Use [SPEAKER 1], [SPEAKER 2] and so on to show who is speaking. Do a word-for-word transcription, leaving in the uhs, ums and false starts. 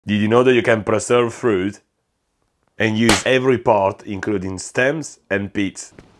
[SPEAKER 1] Did you know that you can preserve fruit and use every part, including stems and pits?